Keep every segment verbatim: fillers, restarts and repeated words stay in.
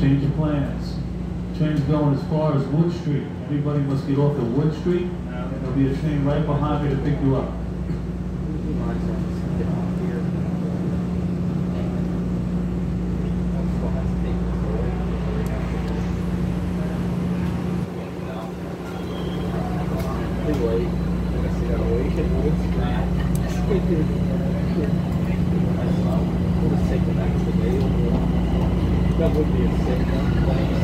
Change of plans. Train's going as far as Wood Street. Everybody must get off at Wood Street. There'll be a train right behind me to pick you up. That would be a sick one.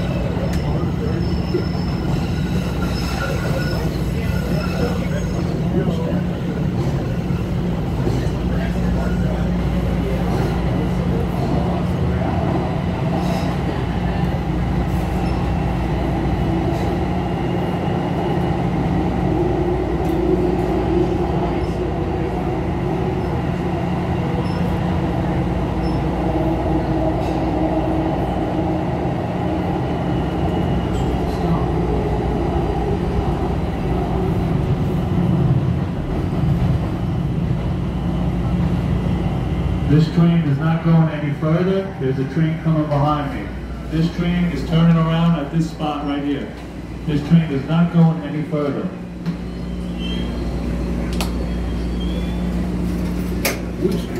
This train is not going any further. There's a train coming behind me. This train is turning around at this spot right here. This train is not going any further. Wood Street.